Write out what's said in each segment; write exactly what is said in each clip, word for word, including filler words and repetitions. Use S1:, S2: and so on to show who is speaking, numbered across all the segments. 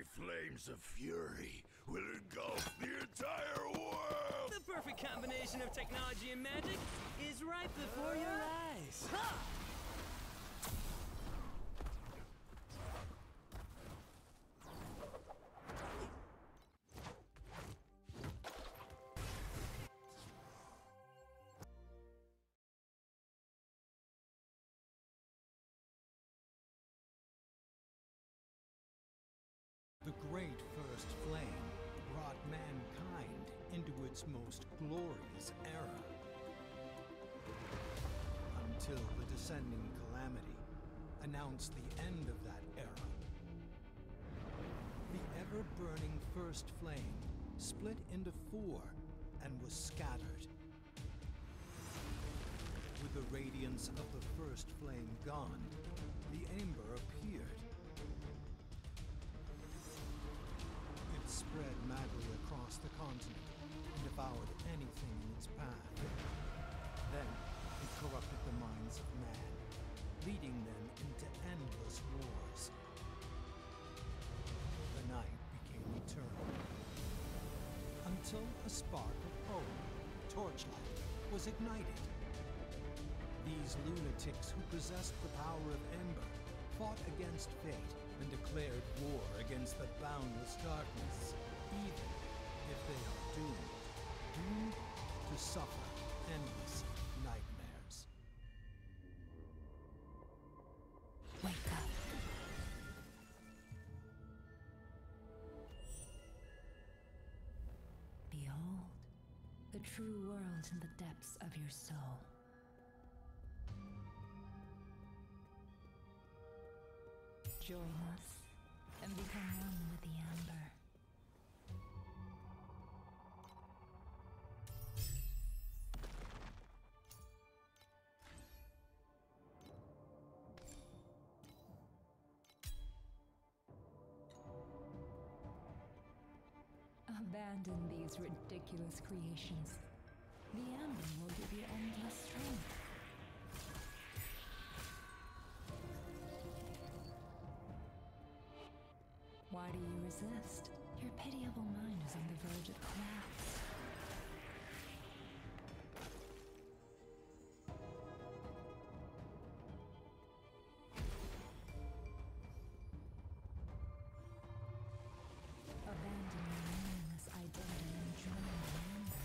S1: My flames of fury will engulf the entire world!
S2: The perfect combination of technology and magic is right before your eyes. Ha!
S3: The great first flame brought mankind into its most glorious era. Until the descending calamity announced the end of that era. The ever-burning first flame split into four and was scattered. With the radiance of the first flame gone, the Ember appeared. It spread madly across the continent and devoured anything in its path. Then it corrupted the minds of man, leading them into endless wars. The night became eternal. Until a spark of hope, Torchlight, was ignited. These lunatics who possessed the power of Ember fought against fate and declared war against the boundless darkness, even if they are doomed, doomed to suffer endless nightmares.
S4: Wake up. Behold, the true world in the depths of your soul. Join us and become one with the Ember. Abandon these ridiculous creations. The Ember will give you endless strength. Why do you resist? Your pitiable mind is on the verge of collapse. Abandon your meaningless identity and join the Ember.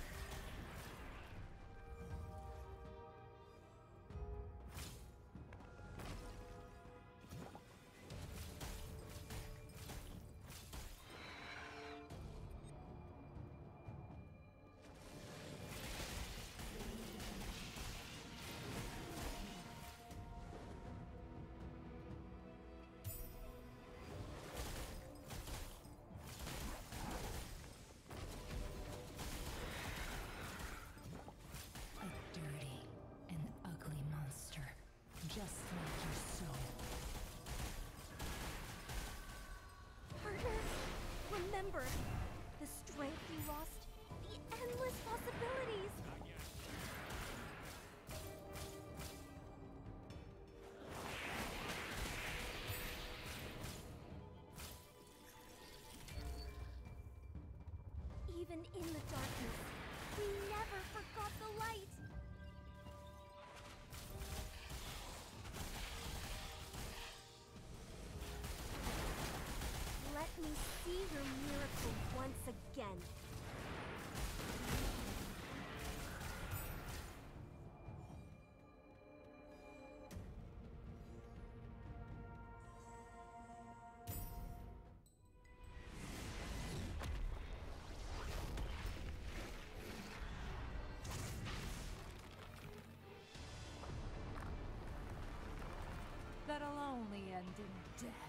S4: Just like your soul.
S5: Partner, remember, the strength you lost, the endless possibilities. Even in the darkness, we never forgot the light. Let me see your miracle once again.
S4: That'll only end in death.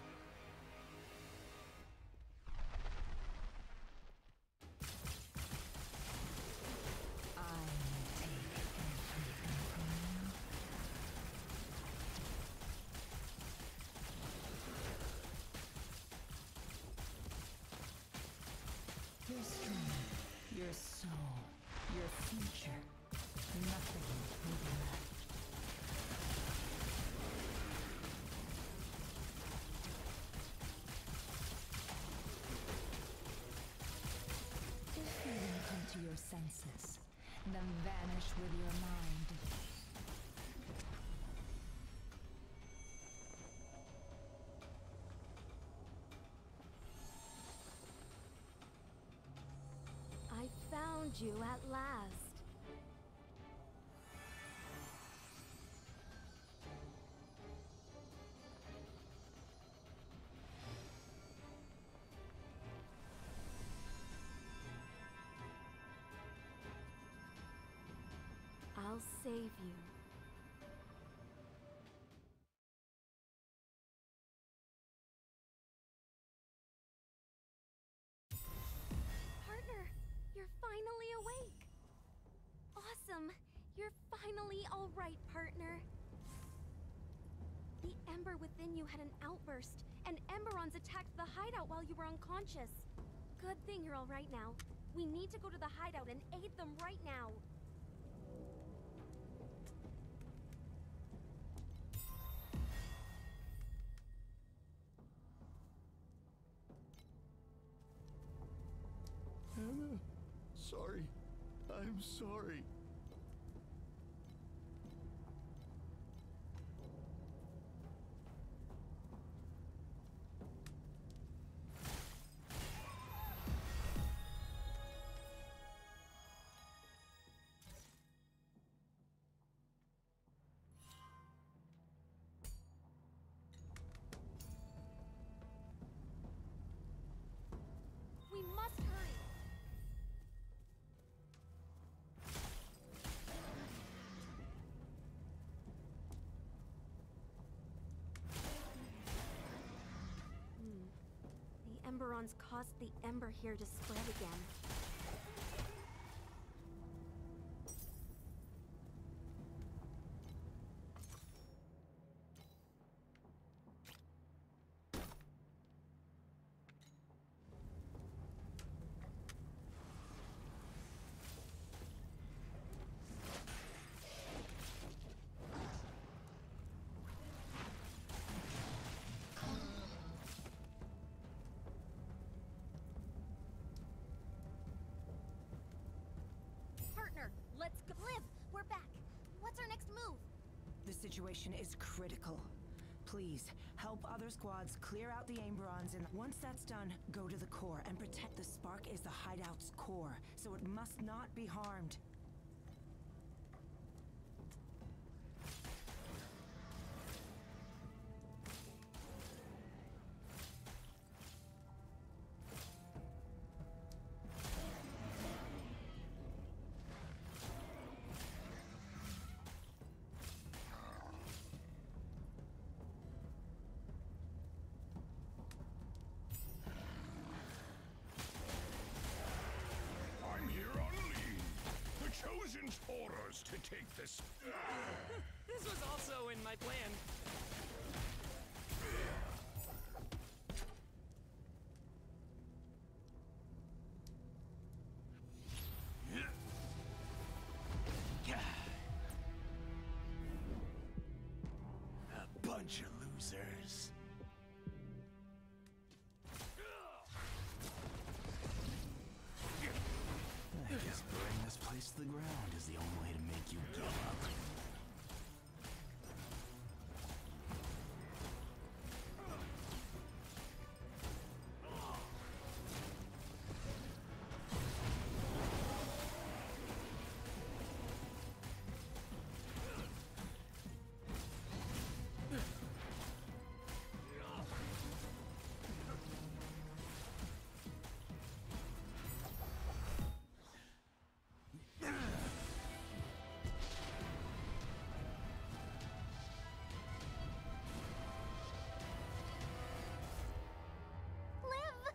S4: Your strength, your soul, your future. Nothing will be left. senses, then vanish with your mind.
S5: I found you at last. I'll save you. Partner, you're finally awake. Awesome. You're finally all right, partner. The Ember within you had an outburst, and Emberons attacked the hideout while you were unconscious. Good thing you're all right now. We need to go to the hideout and aid them right now.
S1: Anna, sorry. I'm sorry.
S5: We must hurry. The Emberons caused the Ember here to spread again. Partner, let's go. Liv, we're back. What's our next move?
S6: The situation is critical. Please, help other squads clear out the Emberons, and once that's done, go to the core and protect the Spark is the hideout's core, so it must not be harmed.
S1: I'm here on leave. The Chosen's orders to take this.
S2: This was also in my plan.
S1: A bunch of losers.
S7: I guess burning this place to the ground is the only way to make you give up.
S5: Liv!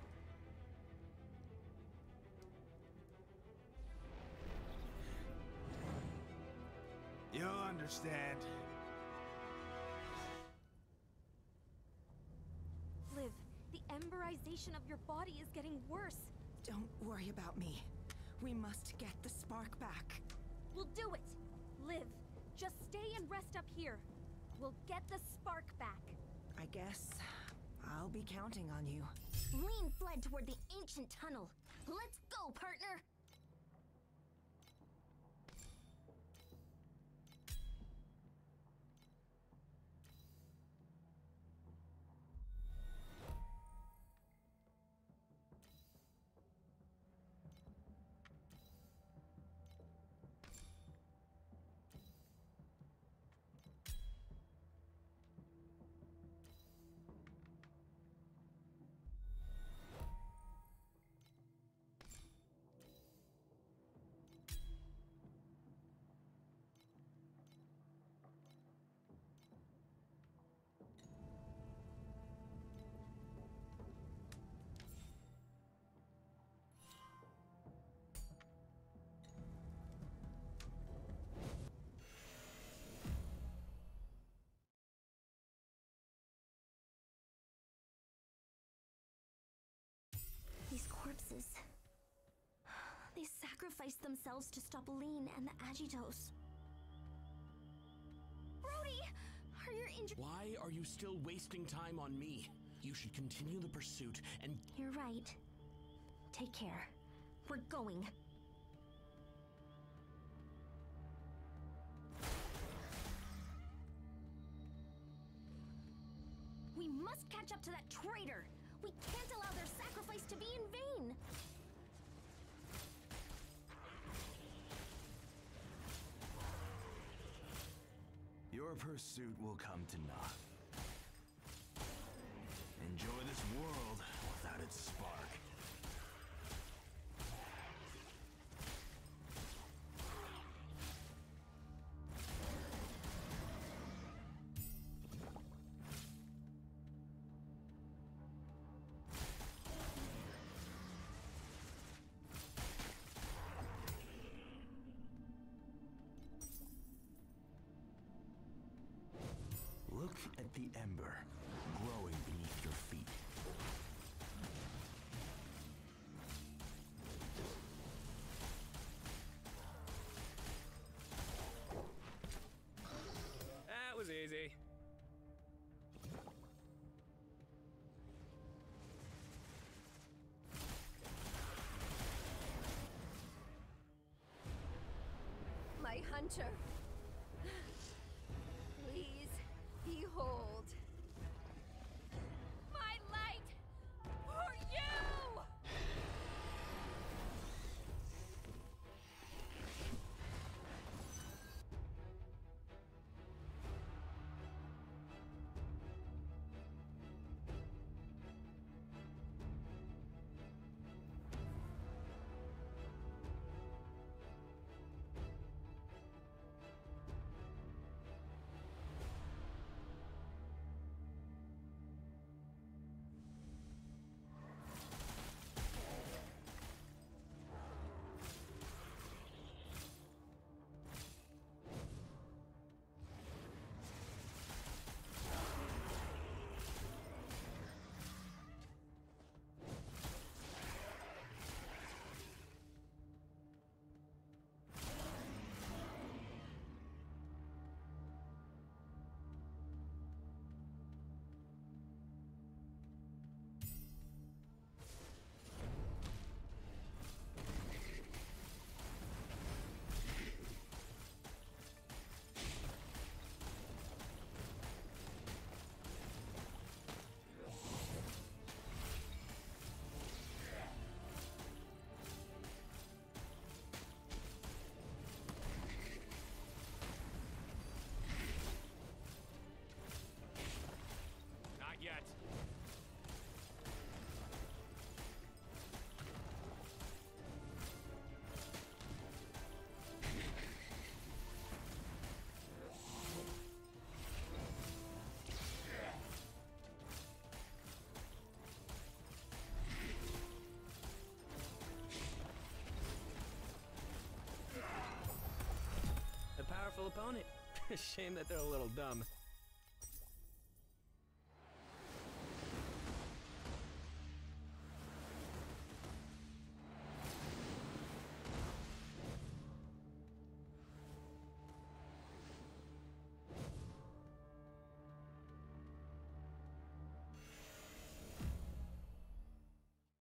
S7: You'll understand.
S5: Liv, the emberization of your body is getting worse.
S6: Don't worry about me. We must get the Spark back.
S5: We'll do it. Liv, just stay and rest up here. We'll get the spark back.
S6: I guess I'll be counting on you.
S5: Lean fled toward the ancient tunnel. Let's go, partner! sacrificed themselves to stop Lean and the Agitos. Brody! Are your injuries—
S7: Why are you still wasting time on me? You should continue the pursuit and—
S5: You're right. Take care. We're going. We must catch up to that traitor! We can't allow their sacrifice to be in vain!
S7: Your pursuit will come to naught. Enjoy this world without its spark. Look at the ember growing beneath your feet.
S2: That was easy.
S8: My hunter. Please, behold. My light for you!
S2: Yet. A powerful opponent. Shame that they're a little dumb.